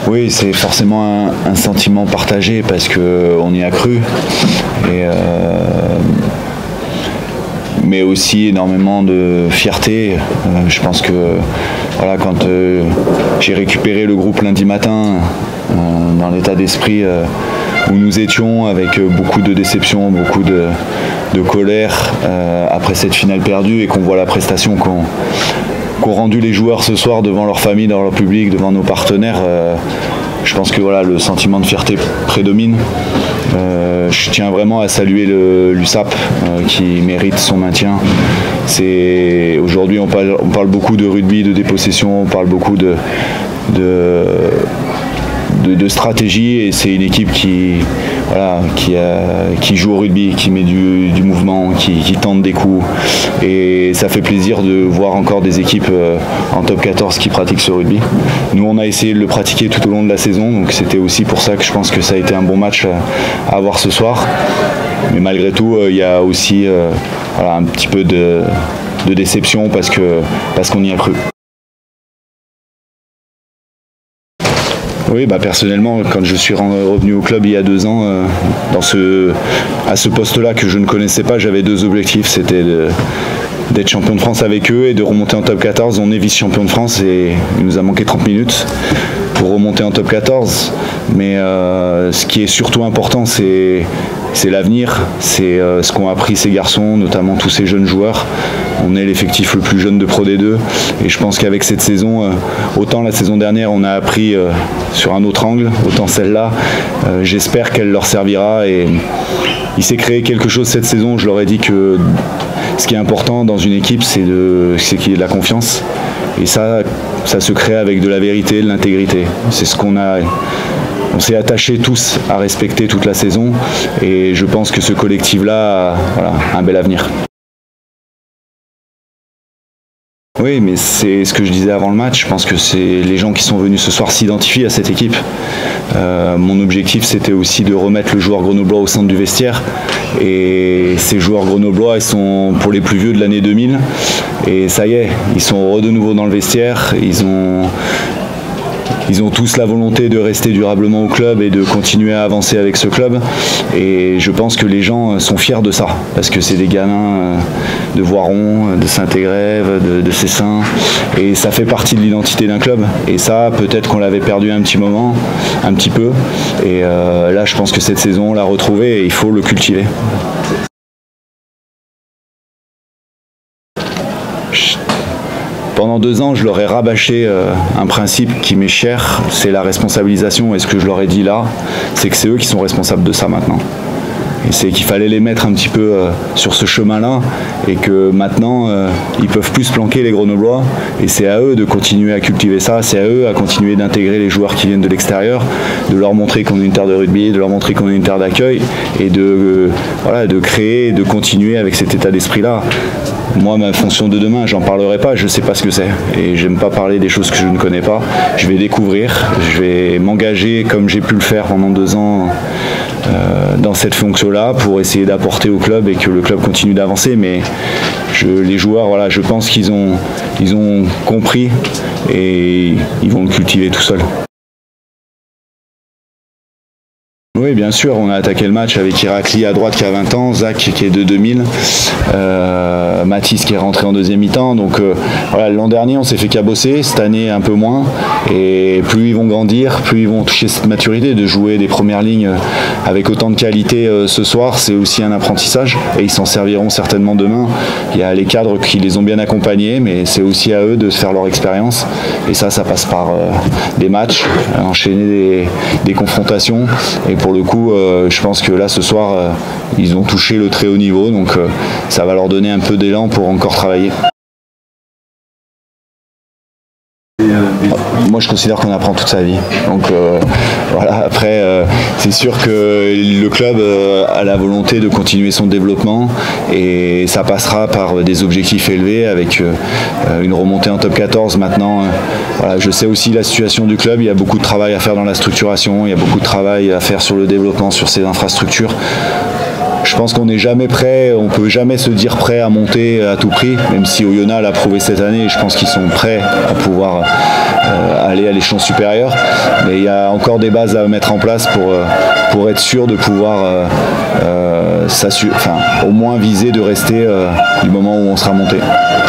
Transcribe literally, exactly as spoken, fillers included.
Oui, c'est forcément un, un sentiment partagé parce qu'on y a cru. Et, euh, mais aussi énormément de fierté. Euh, je pense que voilà, quand euh, j'ai récupéré le groupe lundi matin, euh, dans l'état d'esprit euh, où nous étions, avec beaucoup de déception, beaucoup de, de colère euh, après cette finale perdue, et qu'on voit la prestation qu'on qu'ont rendu les joueurs ce soir devant leur famille, devant leur public, devant nos partenaires, euh, je pense que voilà, le sentiment de fierté prédomine. Euh, je tiens vraiment à saluer l'U S A P euh, qui mérite son maintien. Aujourd'hui, on parle, on parle beaucoup de rugby, de dépossession, on parle beaucoup de, de, de, de stratégie, et c'est une équipe qui, voilà, qui, a, qui joue au rugby, qui met du, du mouvement, qui, qui tente des coups. Et ça fait plaisir de voir encore des équipes euh, en top quatorze qui pratiquent ce rugby. Nous, on a essayé de le pratiquer tout au long de la saison, donc c'était aussi pour ça que je pense que ça a été un bon match à, à avoir ce soir. Mais malgré tout, il euh, y a aussi euh, voilà, un petit peu de, de déception parce que, parce qu'on y a cru. Oui, bah personnellement, quand je suis revenu au club il y a deux ans, euh, dans ce, à ce poste-là que je ne connaissais pas, j'avais deux objectifs. C'était d'être champion de France avec eux et de remonter en top quatorze. On est vice-champion de France et il nous a manqué trente minutes pour remonter en top quatorze. Mais euh, ce qui est surtout important, c'est c'est l'avenir, c'est euh, ce qu'ont appris ces garçons, notamment tous ces jeunes joueurs. On est l'effectif le plus jeune de Pro D deux, et je pense qu'avec cette saison, euh, autant la saison dernière on a appris euh, sur un autre angle, autant celle-là, euh, j'espère qu'elle leur servira. Et il s'est créé quelque chose cette saison. Je leur ai dit que ce qui est important dans une équipe, c'est qu'il y ait de la confiance, et ça, ça se crée avec de la vérité, de l'intégrité. C'est ce qu'on a... On s'est attachés tous à respecter toute la saison, et je pense que ce collectif-là a voilà, un bel avenir. Oui, mais c'est ce que je disais avant le match. Je pense que c'est les gens qui sont venus ce soir s'identifient à cette équipe. Euh, mon objectif, c'était aussi de remettre le joueur grenoblois au centre du vestiaire. Et ces joueurs grenoblois, ils sont pour les plus vieux de l'année deux mille. Et ça y est, ils sont de nouveau dans le vestiaire. Ils ont... Ils ont tous la volonté de rester durablement au club et de continuer à avancer avec ce club. Et je pense que les gens sont fiers de ça, parce que c'est des gamins de Voiron, de Saint-Égrève, de, de Cessin, et ça fait partie de l'identité d'un club. Et ça, peut-être qu'on l'avait perdu un petit moment, un petit peu. Et euh, là, je pense que cette saison, on l'a retrouvé et il faut le cultiver. Pendant deux ans, je leur ai rabâché euh, un principe qui m'est cher, c'est la responsabilisation. Et ce que je leur ai dit là, c'est que c'est eux qui sont responsables de ça maintenant. Et c'est qu'il fallait les mettre un petit peu euh, sur ce chemin-là, et que maintenant, euh, ils peuvent plus se planquer, les Grenoblois, et c'est à eux de continuer à cultiver ça, c'est à eux à continuer d'intégrer les joueurs qui viennent de l'extérieur, de leur montrer qu'on est une terre de rugby, de leur montrer qu'on est une terre d'accueil, et de, euh, voilà, de créer, de continuer avec cet état d'esprit-là. Moi, ma fonction de demain, j'en parlerai pas, je sais pas ce que c'est. Et j'aime pas parler des choses que je ne connais pas. Je vais découvrir, je vais m'engager comme j'ai pu le faire pendant deux ans euh, dans cette fonction-là pour essayer d'apporter au club et que le club continue d'avancer. Mais je, les joueurs, voilà, je pense qu'ils ont, ils ont compris et ils vont le cultiver tout seuls. Oui, bien sûr, on a attaqué le match avec Irakli à droite qui a vingt ans, Zach qui est de deux mille, euh, Mathis qui est rentré en deuxième mi-temps. Donc euh, voilà, l'an dernier on s'est fait cabosser, cette année un peu moins. Et plus ils vont grandir, plus ils vont toucher cette maturité de jouer des premières lignes avec autant de qualité euh, ce soir. C'est aussi un apprentissage et ils s'en serviront certainement demain. Il y a les cadres qui les ont bien accompagnés, mais c'est aussi à eux de se faire leur expérience. Et ça, ça passe par euh, des matchs, enchaîner des, des confrontations. Et pour le coup, euh, je pense que là, ce soir, euh, ils ont touché le très haut niveau, donc euh, ça va leur donner un peu d'élan pour encore travailler. Moi, je considère qu'on apprend toute sa vie. Donc euh, voilà. Après, euh, c'est sûr que le club euh, a la volonté de continuer son développement et ça passera par des objectifs élevés avec euh, une remontée en top quatorze. Maintenant, euh, voilà, je sais aussi la situation du club. Il y a beaucoup de travail à faire dans la structuration. Il y a beaucoup de travail à faire sur le développement, sur ses infrastructures. Je pense qu'on n'est jamais prêt, on ne peut jamais se dire prêt à monter à tout prix, même si Oyonnax l'a prouvé cette année. Je pense qu'ils sont prêts à pouvoir euh, aller à l'échelon supérieur. Mais il y a encore des bases à mettre en place pour, euh, pour être sûr de pouvoir euh, euh, s'assurer, enfin, au moins viser de rester euh, du moment où on sera monté.